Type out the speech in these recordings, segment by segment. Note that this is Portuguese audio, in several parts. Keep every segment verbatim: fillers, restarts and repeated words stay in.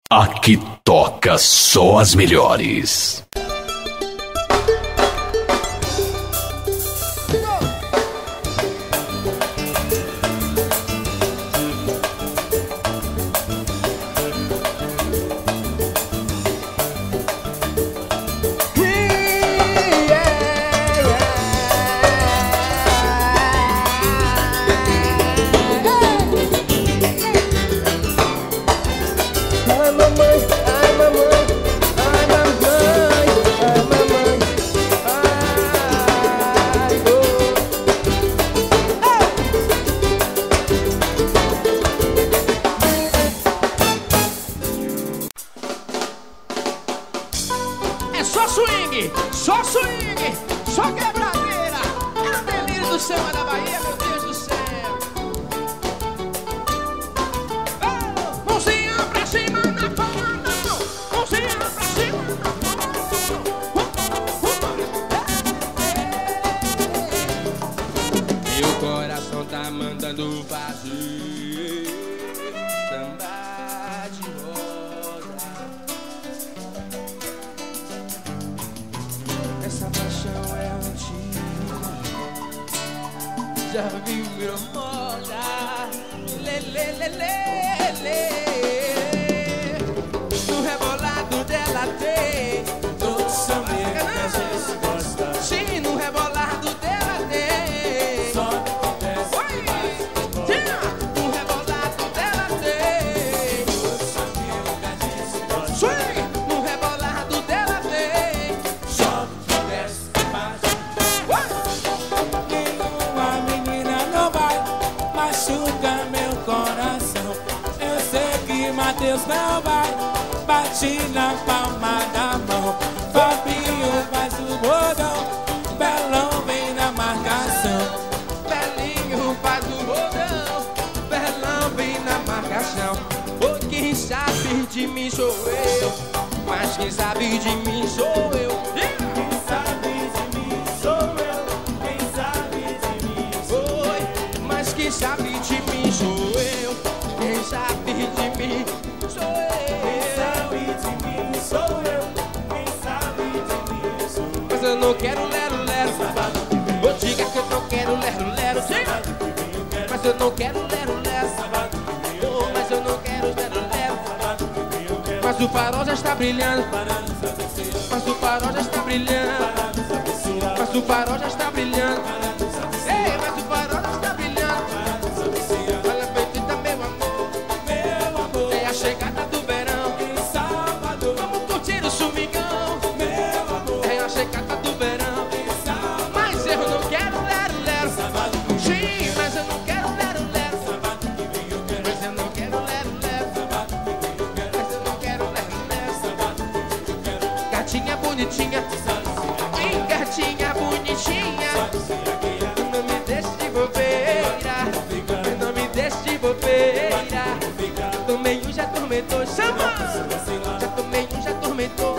Aqui toca só as melhores. Deus não vai, bate na palma da mão. Fabinho faz o bordão, Belão vem na marcação. Belinho faz o bordão, Belão vem na marcação. Oh, quem sabe de mim sou eu, mas quem sabe de mim sou eu. Quem sabe de mim sou eu, quem sabe de mim sou eu. Oi, mas quem sabe de mim sou eu, quem sabe de mim sou eu. Quem sabe de mim sou eu, quem sabe de mim sou eu. Mas eu não quero lero lero, ou diga que eu não quero lero lero. Mas eu não quero lero lero, oh, mas eu não quero lero lero. Mas o farol já está brilhando, mas o farol já está brilhando, mas o farol já está brilhando. Ei, mas o farol já está brilhando. Olha feita meu amor, Meu amor, é a chegada do verão. em Salvador. Vamos curtir o sumigão, Meu amor, é a chegada do verão. em Salvador. Mas eu não quero lero lero, Sábado que vem, sim, mas eu não quero lero lero. sábado que vem eu quero. Mas eu não quero lero lero, Sábado que vem eu quero. mas eu não quero lero lero. Sábado que vem eu quero. Gatinha bonitinha, sim, gatinha bonitinha, não me deixe de bobeira, não me deixe de bobeira. Tomei um, já atormentou, chama! Já tomei um, já atormentou,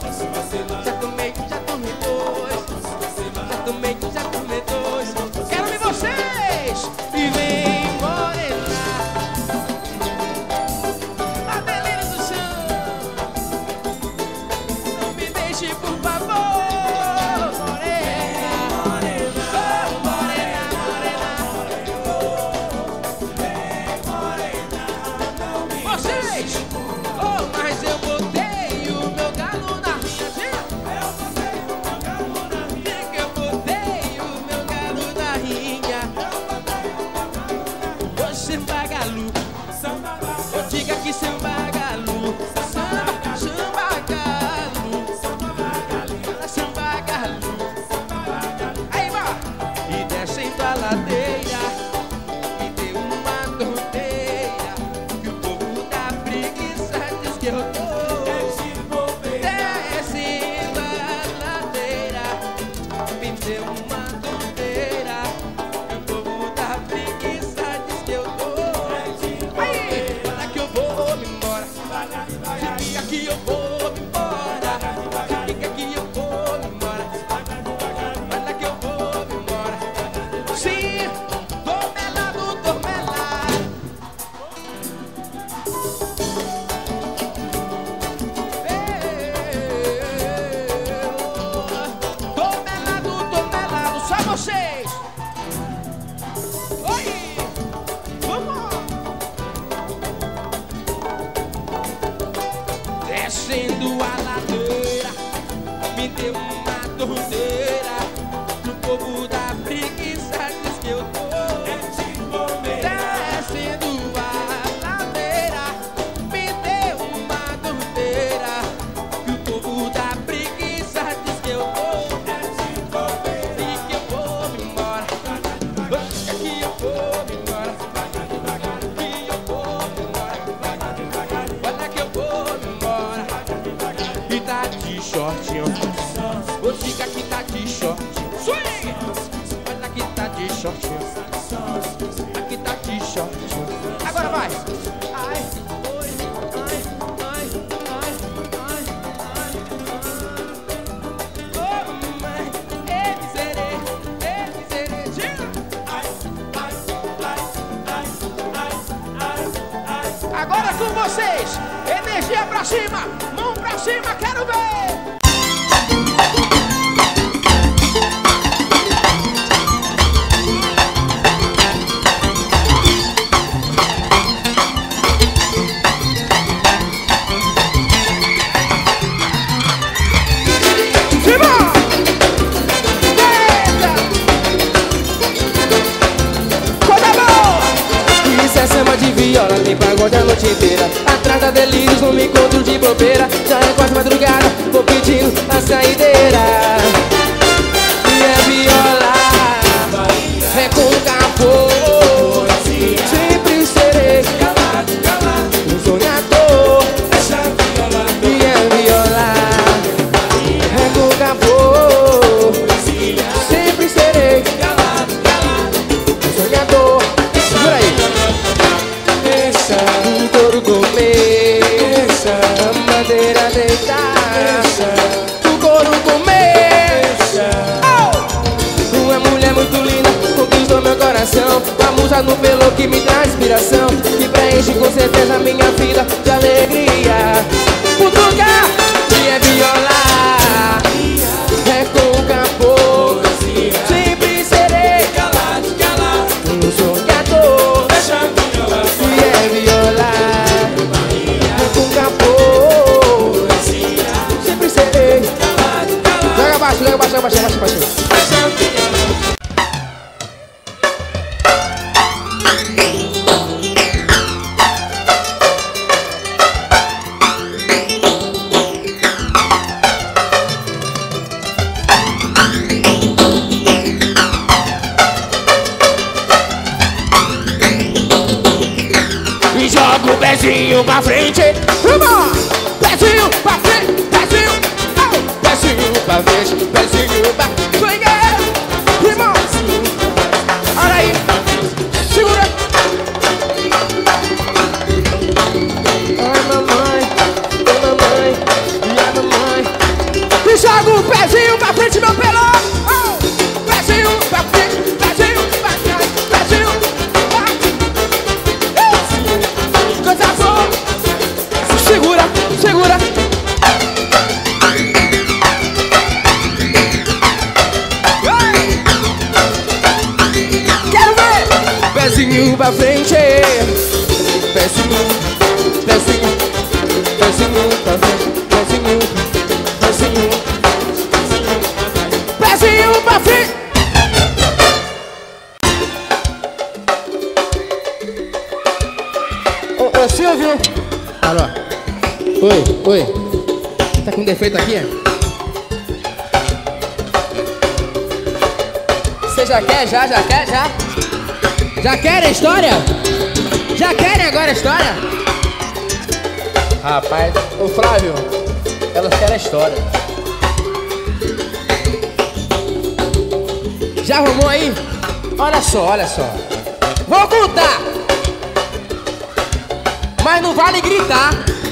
já tomei um, já atormentou, já tomei um, já atormentou. Quero ver vocês! E vem morena, a beleza do chão. Não me deixe, por favor, morena, oh, morena, morena. Vocês! Oh, mas eu botei o meu galo na rinha. Diga, eu botei o meu galo na rinha. Ô, samba galo, eu diga que samba galo, samba, samba galo, samba galo. Aí vai! E descendo a ladeira, me deu uma tonteira, que o povo da preguiça diz que eu tô. Descendo a ladeira, me deu uma tonteira, que o povo da preguiça diz que eu tô. Aí, olha que eu vou me embora, fica que eu vou me embora, fica que eu vou me embora, olha que eu vou me embora. Sim, tô melado, tô melado. descendo a ladeira, me deu uma torneira. O povo da preguiça diz que eu tô descendo a ladeira, me deu uma torneira. E o povo da preguiça diz que eu tô e que eu vou me embora, que eu vou me embora, que eu vou me embora. Olha que eu vou me embora. E tá de shortinho, vou ficar que tá de shortinho. Swing! Olha que tá de shortinho, aqui tá de shortinho. Agora vai! Ai, oi, ai, ai, ai, ai, ai, ai. Oh, mãe, ele serei, ele serei. Tira! Agora com vocês, energia pra cima, mão pra cima, quero ver! De viola, tem pagode a noite inteira. Atrás da delírios, não me encontro de bobeira. Já é quase madrugada, vou pedindo a saideira. E é viola, é com capô. Sempre serei um sonhador. E é viola, é com capô. Sempre serei um sonhador. Segura aí. Um couro comer, a madeira deitar, o couro comer. Oh! Uma mulher muito linda conquistou meu coração. A musa no pelo que me dá inspiração, que preenche com certeza minha vida de alegria. Putuca e é viola, é com capô. Sempre serei um sonhador. E é viola, é com capô. Sempre serei. Joga abaixo, joga abaixo, joga abaixo, abaixo, abaixo. Joga o pezinho pra frente, Vamos! Pezinho pra frente, pezinho, oh! Pezinho pra frente, pezinho pra frente. Irmão! Olha aí! Segura! Ai, mamãe, ai, mamãe, ai, mamãe. E joga o pezinho pra frente, meu pelão! Oh! Pezinho pra frente, pezinho pra trás, pezinho pra coisa boa! Segura, segura! Quero ver! Pezinho pra frente, pezinho, pezinho, pezinho pra frente, pezinho, pezinho, pezinho pra frente. Ô, ô Silvio! Alô? Oi, oi. Tá com defeito aqui, é? Você já quer, já, já quer, já? Já querem a história? Já querem agora a história? Rapaz, ô Flávio, elas querem a história. Já arrumou aí? Olha só, olha só. Vou contar! Mas não vale gritar.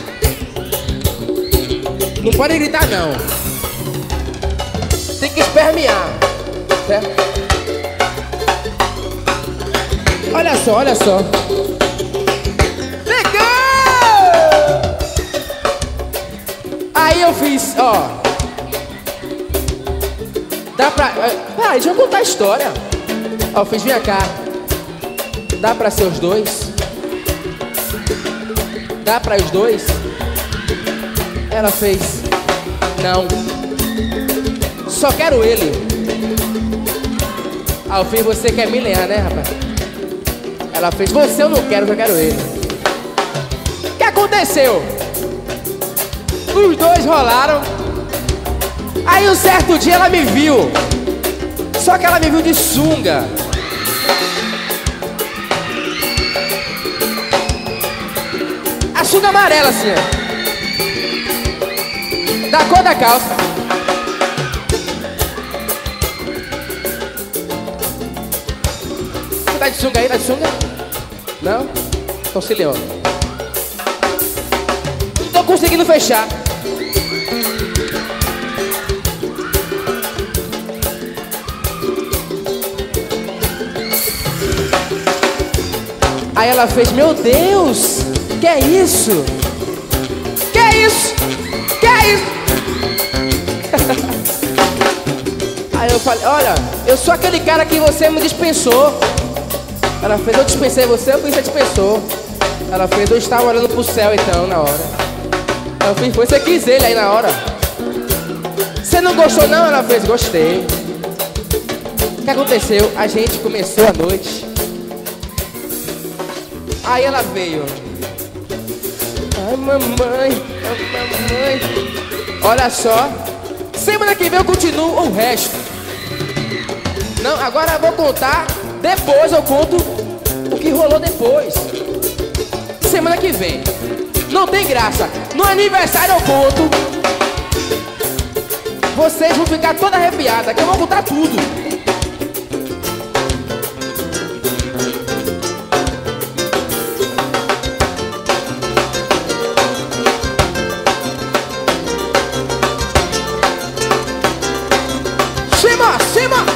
Não pode gritar não. Tem que espermear, certo? Olha só, olha só. Legal! Aí eu fiz, ó. Dá pra... Ah, deixa eu contar a história. Ó, eu fiz, vem cá. Dá pra ser os dois? Dá pra os dois? Ela fez: não, só quero ele. Ao fim você quer me lenhar, né, rapaz? Ela fez: você eu não quero, só quero ele. O que aconteceu? Os dois rolaram. Aí um certo dia ela me viu. Só que ela me viu de sunga. A sunga amarela assim, ó, da cor da calça. Você tá de sunga aí? Tá de sunga? Não? Então se leão. Não tô conseguindo fechar. Aí ela fez: meu Deus, que é isso? Que é isso? Que é isso? Aí eu falei: olha, eu sou aquele cara que você me dispensou. Ela fez: eu dispensei você, eu pensei que você dispensou. Ela fez: eu estava olhando pro céu então, na hora. Eu fiz: foi, você quis ele aí na hora. Você não gostou não? Ela fez: gostei. O que aconteceu? A gente começou a noite. Aí ela veio: ai mamãe, ai mamãe. Olha só, semana que vem eu continuo o resto. Não, agora eu vou contar. Depois eu conto o que rolou depois. Semana que vem. Não tem graça. No aniversário eu conto. Vocês vão ficar toda arrepiada, que eu vou contar tudo. Cima, cima!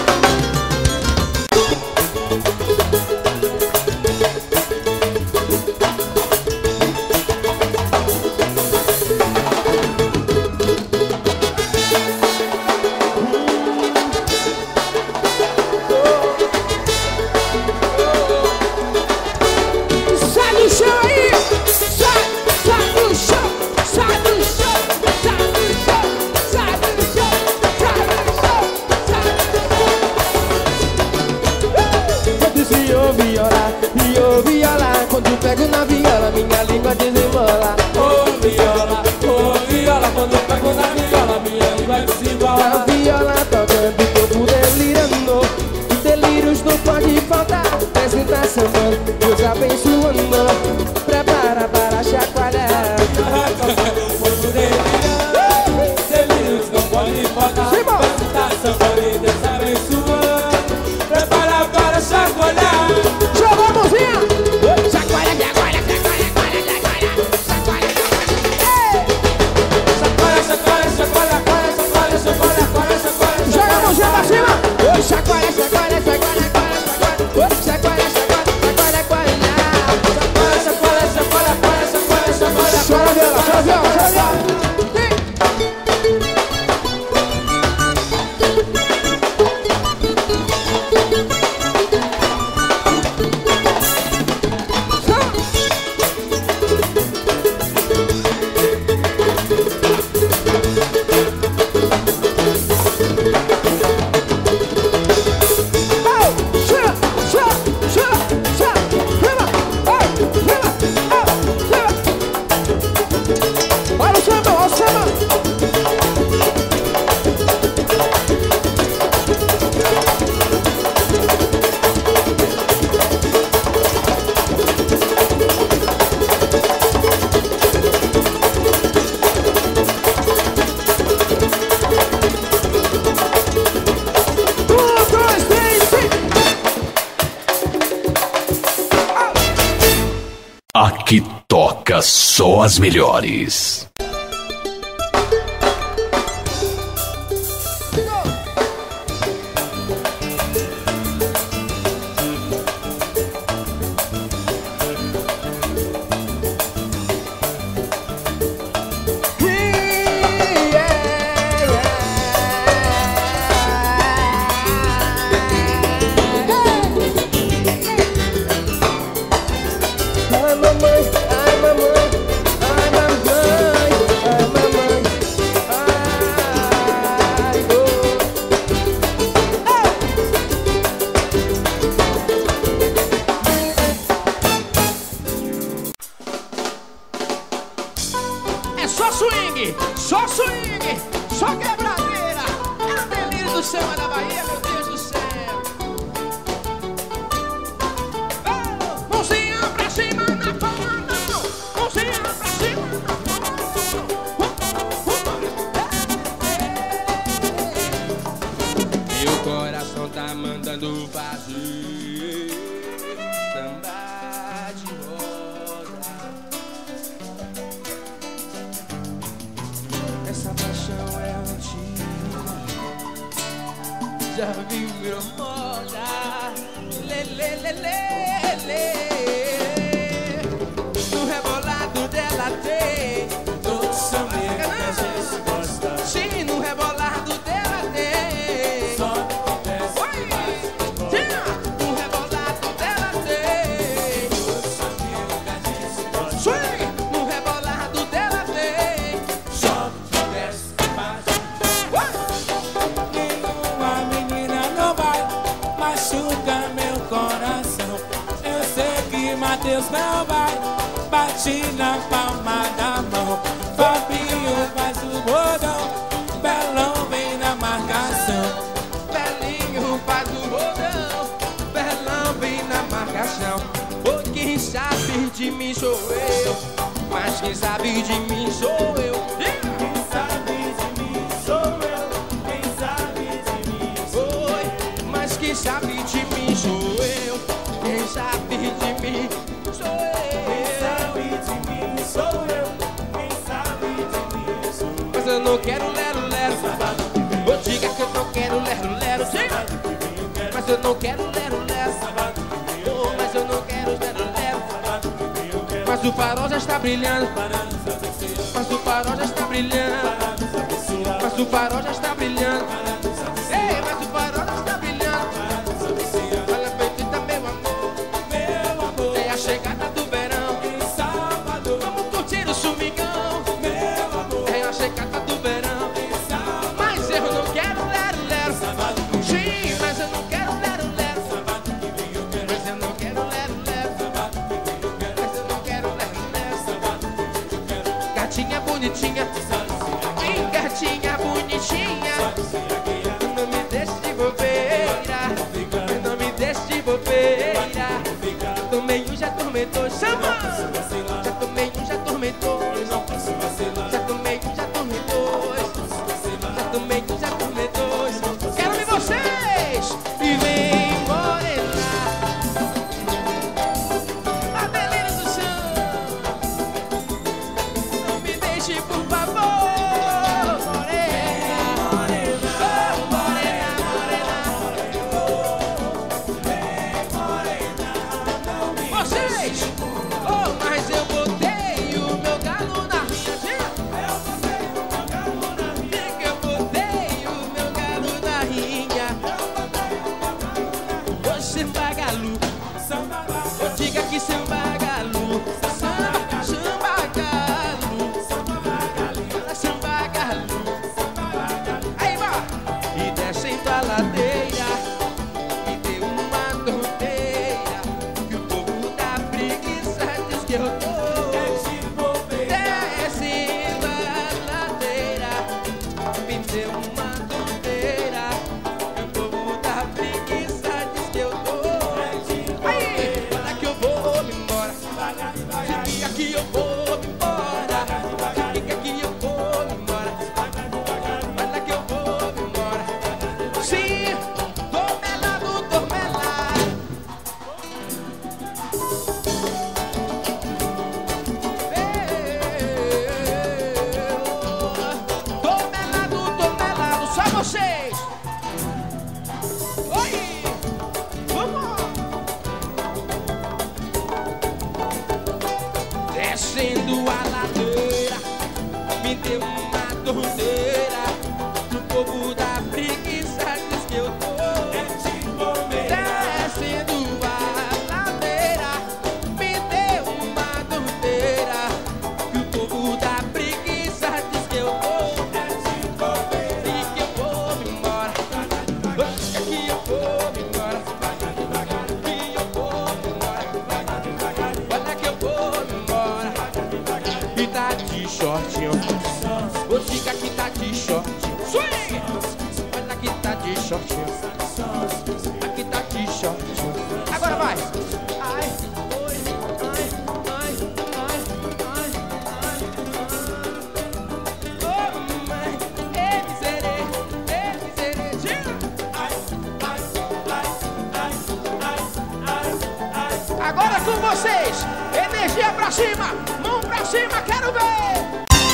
Sai do chão aí! Sai, sai do chão! Sai do chão! Sai do chão! Sai do chão! Sai do chão! Quando se ouve violar, me ouve violar. Quando pego na viola, minha língua desembola. Ô viola, ô viola, quando eu pego na viola, minha língua desembola. A viola tocando, o corpo delirando. Os delírios não pode faltar. Desce tá sambando, Deus abençoando. Prepara para chacoalhar. Delírios não podem faltar. Tá sambando e Deus abençoando. Prepara para chacoalhar. Joga a mãozinha! Chacoalha, chacoalha, chacoalha, chacoalha, chacoalha, chacoalha, Chacoalha, chacoalha, chacoalha, chacoalha, chacoalha, chacoalha, chacoalha. Joga a mãozinha pra cima! Chacoalha, chacoalha, chacoalha, chacoalha, chacoalha. Chacoalha, chacoalha, chacoalha, chacoalha. Chacoalha, chacoalha, chacoalha, chacoalha, chacoalha. Chora a viola, chora a viola, chora a viola. Olha o samba, olha o samba. Um, dois, três, cinco. Aqui toca só as melhores. Ai mamãe, ai mamãe, ai mamãe. só swing, só swing, só quebradeira. É o delírio do samba da Bahia, meu Deus do céu. Oh, mãozinha pra cima na palma da mão, mãozinha pra cima na palma da mão. Meu coração tá mandando fazer samba de roda. Essa paixão é antiga, já virou moda. Lê, lê, lê, lê, lê. No rebolado dela tem Todo samba que a gente gosta. sim, no rebolado dela tem. Sobe, desce, Oi! vai, Sim, no rebolado dela tem. todo samba que a gente gosta. Swing, no rebolado dela tem. Sobe, desce, vai. Oi! Nenhuma menina não vai machucar meu coração. Eu sei que Matheus não vai. Bate na palma da mão. Fabinho faz o bordão. Belão vem na marcação. Belinho faz o rodão, Belão vem na marcação. Oh, quem sabe de mim sou eu, mas quem sabe de mim sou eu. Quem sabe de mim sou eu. Quem sabe de mim sou eu. Oi, mas quem sabe de mim sou eu. Quem sabe de mim sou Quem eu. sabe de mim sou eu. Quem sabe de mim sou eu. Mas eu não quero lero lero. Ô, diga que eu não quero lero lero. Diga. Mas eu não quero lero lero. Oh, mas eu não quero lero lero. Mas o farol já está brilhando. Mas o farol já está brilhando. Mas o farol já está brilhando. Ei, mas o farol já está brilhando. Olha, bendita, meu amor. Meu amor, É a chegada do verão. em Salvador. Vamos curtir o sumigão. Meu amor, É a chegada do verão. em Salvador. Mas eu não quero lero lero. Sábado que Sim, mas eu não quero lero lero. sábado que vem eu quero. Mas eu não quero lero lero. Sábado que vem eu quero. Mas eu não quero lero lero. Sábado que vem eu quero. Gatinha bonitinha. Ih, gatinha bonitinha. Não me deixe de bobeira. Não me deixe de bobeira. Tomei um, já atormentou. Chama! Já tomei um, já atormentou. Já tomei um, já atormentou. Já tomei um, já atormentou. Quero ver vocês! E vem morena. A delírio do chão. Não me deixe, por favor. Morena, morena, oh, morena, morena. Vocês! Oh, mas eu botei o meu galo na rinha. Diga que eu botei o meu galo na rinha. Você bagalu. Eu diga que seu bagalu. Samba, samba galo. Samba galo. Aí vai! E descendo a ladeira, me deu uma tonteira, que o povo da preguiça diz que eu tô. Descendo a ladeira, me deu uma tonteira, que o povo da preguiça diz que eu tô. Aí, olha que eu vou me embora. Diga que eu vou me embora. Diga que eu vou me embora. Olha que eu vou me embora. Sim, tô melado, tô melado. Tô melado, tô melado. Só vocês. Oi, vamos. Descendo a ladeira, me deu uma tonteira, o povo da preguiça diz que eu tô. Descendo a ladeira, me deu uma tonteira, que o povo da preguiça diz que eu tô. E que eu vou me embora, que eu vou me embora, que eu vou me embora. Olha que eu vou me embora. E tá de short shortinho. Vou ficar aqui tá de shortinho. Swing! Olha aqui tá de shortinho. Aqui tá de shortinho. Agora vai! Ai, oi, ai, ai, ai, ai, ai, ai. Oh, mãe, ei, miserê, ei, miserê, gira! Ai, ai, ai, ai, ai, ai, ai. Agora com vocês! Energia pra cima! Mão pra cima, quero ver!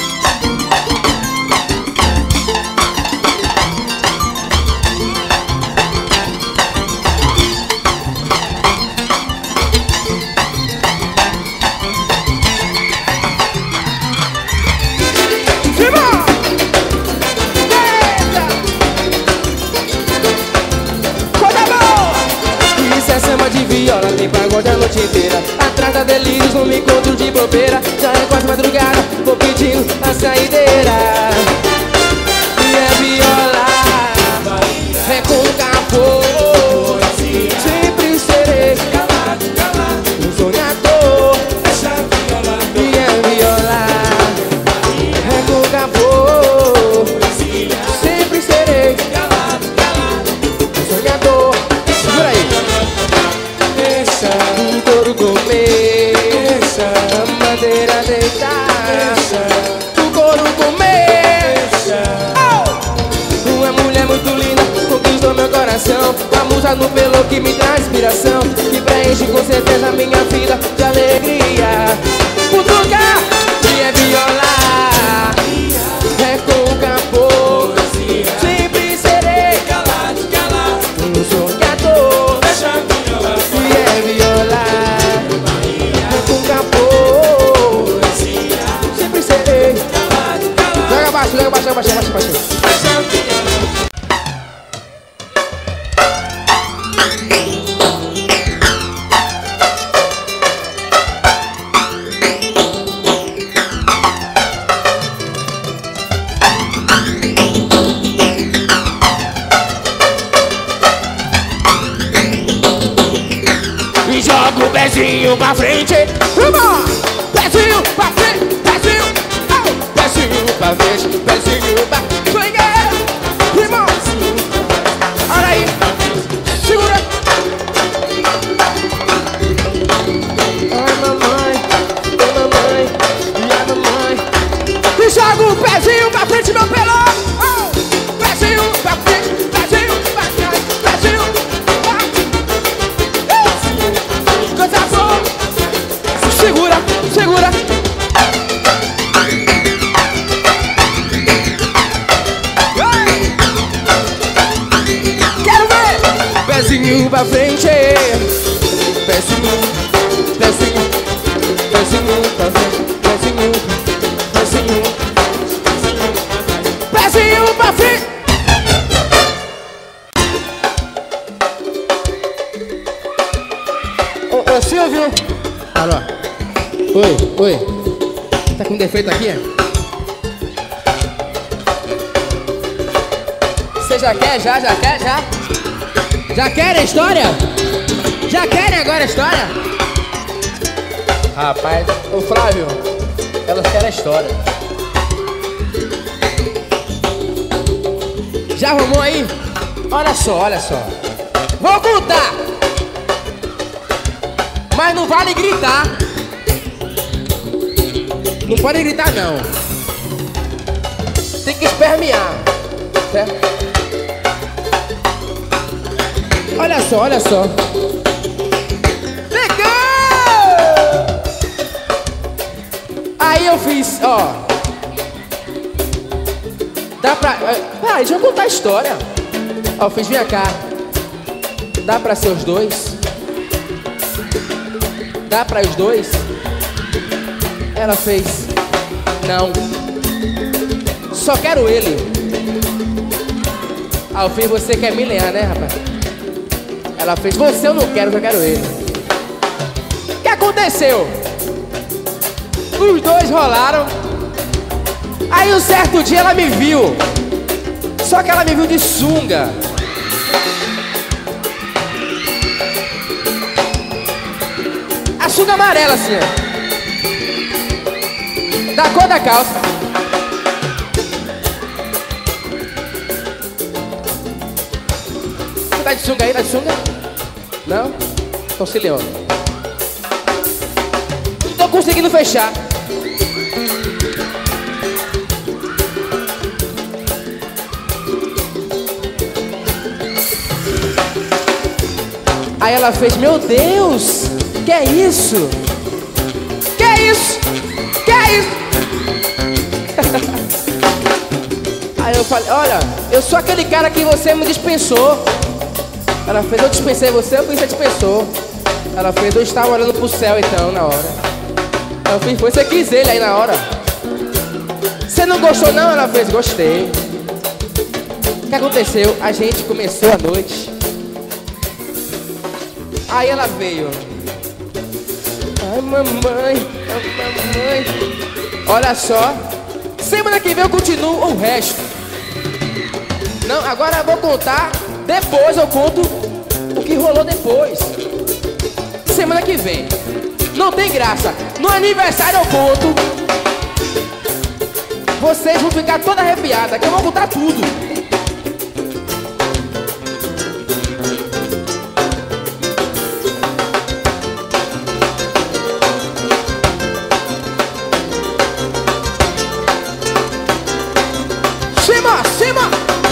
Viola, tem pagode a noite inteira. Atrás da delírios, não me encontro de bobeira. Já é quase madrugada, vou pedindo a saideira. E é viola, é com capô. Sempre serei calado, calado, um sonhador. E é viola, é com capô. Sempre serei calado, calado, um sonhador. Segura aí. Um couro comer, a madeira deitar, o couro comer. Oh! Uma mulher muito linda conquistou meu coração, com a musa no pelo que me dá inspiração, que preenche com certeza minha vida de alegria. Cutuca, e é viola, é com capô. Sempre serei calado, calado, um sonhador. E é viola, é com capô. Sempre serei. Joga abaixo, joga abaixo, joga abaixo, joga abaixo. Joga o pezinho pra frente, Vamos! Pezinho pra frente, pezinho, oh! Pezinho pra frente, pezinho pra frente. Irmãos, olha aí, segura. Ai, mamãe, ai, mamãe, ai, mamãe. E joga o pezinho pra frente, meu pelão. Oh! Pezinho pra frente, pezinho pra trás, pezinho pra frente. Coisa boa. Segura, segura. Quero ver. Pezinho pra frente, pezinho, pezinho, pezinho pra frente, pezinho, pezinho, pezinho pra frente. Ô, ô Silvio. Alô. Oi, oi. Tá com defeito aqui? Você já quer? Já, já quer? Já? Já querem a história? Já querem agora a história? Rapaz, ô Flávio, elas querem a história. Já arrumou aí? Olha só, olha só. Vou contar. Mas não vale gritar. Não pode gritar não. Tem que espermear, certo? Olha só, olha só. Legal! Aí eu fiz, ó. Dá pra... Ah, deixa eu contar a história. Ó, eu fiz, vem cá. Dá pra ser os dois? Dá pra os dois? Ela fez, não. Só quero ele. Aí eu fiz, você quer me lenhar, né, rapaz? Ela fez, você eu não quero, só quero ele. O que aconteceu? Os dois rolaram. Aí um certo dia ela me viu. Só que ela me viu de sunga. A sunga amarela assim, ó. Da cor da calça. de sunga aí, tá de sunga? Não? Então se leão. Não tô conseguindo fechar. Aí ela fez, meu Deus, que é isso? Que é isso? Que é isso? Aí eu falei, olha, eu sou aquele cara que você me dispensou. Ela fez, eu dispensei você, eu fiz, você dispensou. Ela fez, eu estava olhando pro céu então, na hora. Eu fiz, foi, você quis ele aí na hora. Você não gostou não? Ela fez, gostei. O que aconteceu? A gente começou a noite. Aí ela veio. Ai mamãe, ai mamãe. Olha só. Semana que vem eu continuo o resto. Não, agora eu vou contar. Depois eu conto o que rolou depois. Semana que vem. Não tem graça. No aniversário eu conto. Vocês vão ficar toda arrepiada, que eu vou contar tudo. Cima, cima!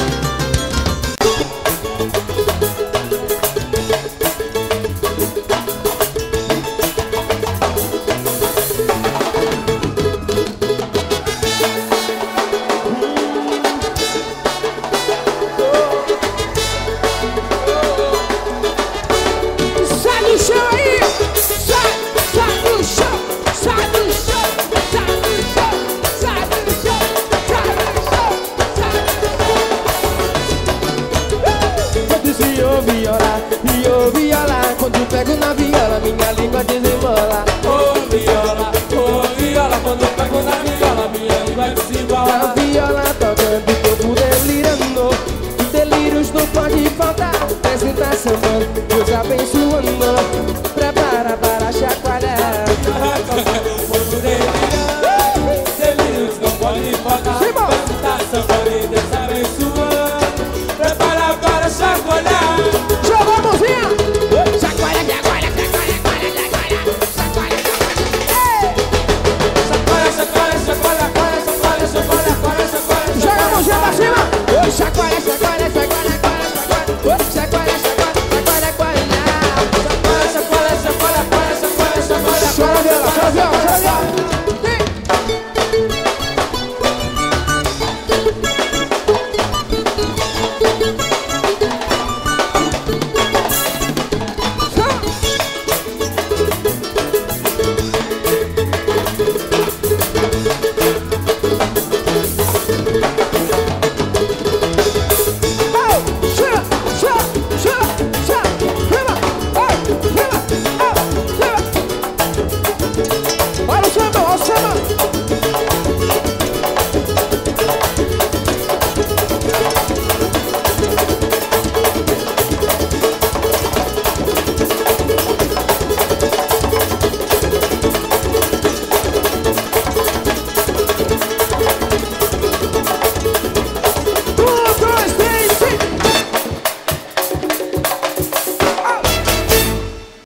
Sai do chão aí! Sai, sai do chão! Sai do chão! Sai do chão! Sai do chão! Sai do chão! Quando se ouve viola, e ouve viola. Quando pego na viola, minha língua desembola. Ô viola, ô viola, quando eu pego na viola, minha língua A desembola. viola tocando, corpo delirando. Delírios não pode faltar. Presente tá sambando, Deus abençoando. Prepara para chacoalhar. Quando delirando, delírios não pode faltar. Simão! Tá sambando.